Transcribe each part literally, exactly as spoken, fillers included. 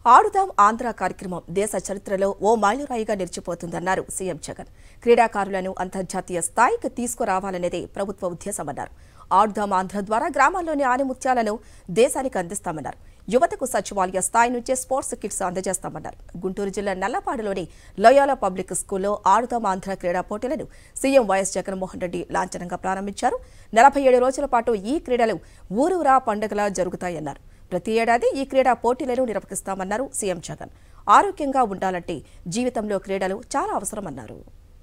ఆడుదాం ఆంధ్ర కార్యక్రమం దేశ చరిత్రలో ఓ మైలురాయిగా నిలిచిపోతుందన్నారు సీఎం జగన్. క్రీడాకారులను అంతర్జాతీయ స్థాయికి తీసుకురావాలనేదే ప్రభుత్వ ఉద్దేశమన్నారు. ఆడుదాం ఆంధ్ర ద్వారా గ్రామాల్లోని ఆనిముత్యాలను దేశానికి అందిస్తామన్నారు. యువతకు సచివాలయ స్థాయి నుంచే స్పోర్ట్స్ కిట్స్ అందజేస్తామన్నారు. గుంటూరు జిల్లా నల్లపాడులోని లోయాలా పబ్లిక్ స్కూల్లో ఆడుదాం ఆంధ్ర క్రీడా పోటీలను సీఎం వైఎస్ జగన్మోహన్ రెడ్డి లాంఛనంగా ప్రారంభించారు. నలభై ఏడు రోజుల పాటు ఈ క్రీడలు ఊరూరా పండుగలా జరుగుతాయన్నారు. ప్రతి ఏడాది ఈ క్రీడా పోటీలను నిర్వహిస్తామన్నారు సీఎం జగన్. ఆరోగ్యంగా ఉండాలంటే జీవితంలో క్రీడలు చాలా అవసరమన్నారు.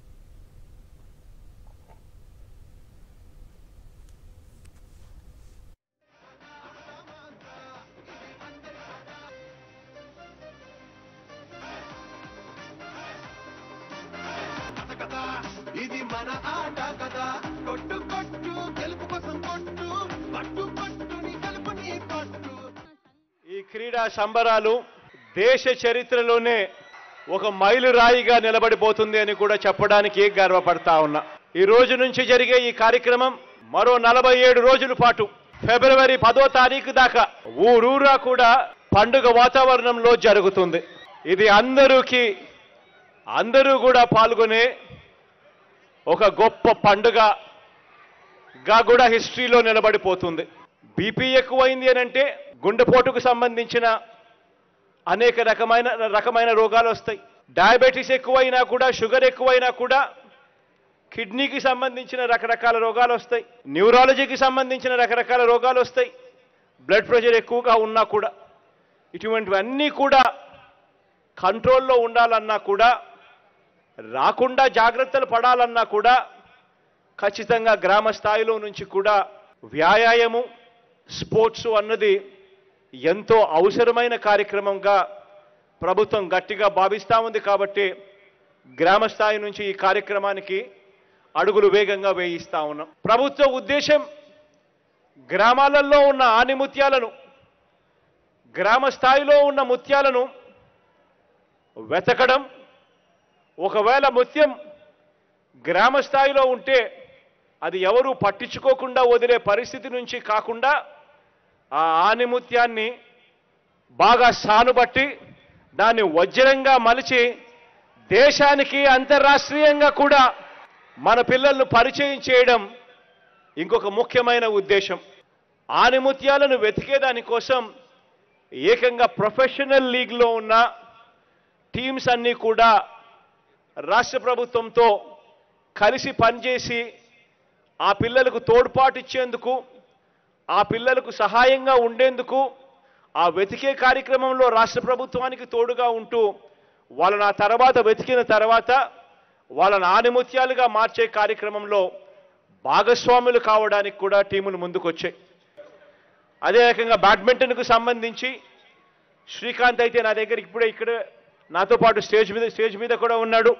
ఇది మన ఆట కదా, కొట్టు కొట్టు గెలుపు కోసం కొట్టు, పట్టు పట్టుని గెలుపుని పట్టు. ఈ క్రీడా సంబరాలు దేశ చరిత్రలోనే ఒక మైలురాయిగా నిలబడిపోతుంది అని కూడా చెప్పడానికి గర్వపడతా ఉన్నా. ఈ రోజు నుంచి జరిగే ఈ కార్యక్రమం మరో నలభై ఏడు రోజుల పాటు ఫిబ్రవరి పదో తారీఖు దాకా ఊరూరా కూడా పండుగ వాతావరణంలో జరుగుతుంది. ఇది అందరికీ అందరూ కూడా పాల్గొనే ఒక గొప్ప పండుగగా కూడా హిస్టరీలో నిలబడిపోతుంది. బీపీ ఎక్కువైంది అని అంటే గుండెపోటుకు సంబంధించిన అనేక రకమైన రకమైన రోగాలు వస్తాయి. డయాబెటీస్ ఎక్కువైనా కూడా, షుగర్ ఎక్కువైనా కూడా కిడ్నీకి సంబంధించిన రకరకాల రోగాలు వస్తాయి. న్యూరాలజీకి సంబంధించిన రకరకాల రోగాలు వస్తాయి. బ్లడ్ ప్రెషర్ ఎక్కువగా ఉన్నా కూడా ఇటువంటివన్నీ కూడా కంట్రోల్లో ఉండాలన్నా కూడా, రాకుండా జాగ్రత్తలు పడాలన్నా కూడా ఖచ్చితంగా గ్రామ స్థాయిలో నుంచి కూడా వ్యాయామం, స్పోర్ట్స్ అన్నది ఎంతో అవసరమైన కార్యక్రమంగా ప్రభుత్వం గట్టిగా భావిస్తూ ఉంది. కాబట్టి గ్రామ స్థాయి నుంచి ఈ కార్యక్రమానికి అడుగులు వేగంగా వేయిస్తా ఉన్నాం. ప్రభుత్వ ఉద్దేశం గ్రామాలలో ఉన్న ఆనిముత్యాలను, గ్రామ స్థాయిలో ఉన్న ముత్యాలను వెతకడం, ఒకవేళ ముత్యం గ్రామ స్థాయిలో ఉంటే అది ఎవరూ పట్టించుకోకుండా వదిలే పరిస్థితి నుంచి కాకుండా ఆ ఆనిముత్యాన్ని బాగా సానుబట్టి దాన్ని వజ్రంగా మలిచి దేశానికి అంతర్రాష్ట్రీయంగా కూడా మన పిల్లలను పరిచయం చేయడం ఇంకొక ముఖ్యమైన ఉద్దేశం. ఆనిముత్యాలను వెతికేదానికోసం ఏకంగా ప్రొఫెషనల్ లీగ్లో ఉన్న టీమ్స్ అన్నీ కూడా రాష్ట్ర ప్రభుత్వంతో కలిసి పనిచేసి ఆ పిల్లలకు తోడ్పాటు ఇచ్చేందుకు, ఆ పిల్లలకు సహాయంగా ఉండేందుకు, ఆ వెతికే కార్యక్రమంలో రాష్ట్ర ప్రభుత్వానికి తోడుగా ఉంటూ వాళ్ళని ఆ తర్వాత వెతికిన తర్వాత వాళ్ళని ఆనిముత్యాలుగా మార్చే కార్యక్రమంలో భాగస్వాములు కావడానికి కూడా టీములు ముందుకొచ్చాయి. అదే రకంగా బ్యాడ్మింటన్కు సంబంధించి శ్రీకాంత్ అయితే నా దగ్గర ఇప్పుడే ఇక్కడ నాతో పాటు స్టేజ్ మీద స్టేజ్ మీద కూడా ఉన్నాడు.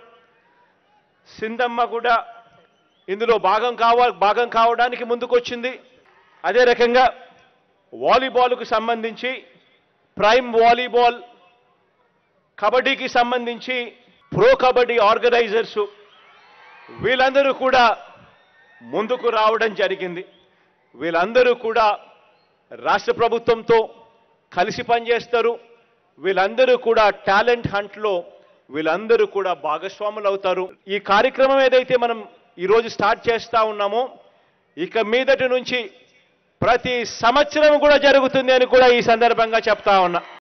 సింధమ్మ కూడా ఇందులో భాగం కావ భాగం కావడానికి ముందుకొచ్చింది. అదే రకంగా వాలీబాల్కు సంబంధించి ప్రైమ్ వాలీబాల్, కబడ్డీకి సంబంధించి ప్రో కబడ్డీ ఆర్గనైజర్సు వీళ్ళందరూ కూడా ముందుకు రావడం జరిగింది. వీళ్ళందరూ కూడా రాష్ట్ర ప్రభుత్వంతో కలిసి పనిచేస్తారు. వీళ్ళందరూ కూడా టాలెంట్ హంట్లో వీళ్ళందరూ కూడా భాగస్వాములు అవుతారు. ఈ కార్యక్రమం ఏదైతే మనం ఈరోజు స్టార్ట్ చేస్తా ఉన్నామో ఇక మీదటి నుంచి ప్రతి సంవత్సరం కూడా జరుగుతుంది అని కూడా ఈ సందర్భంగా చెప్తా ఉన్నా.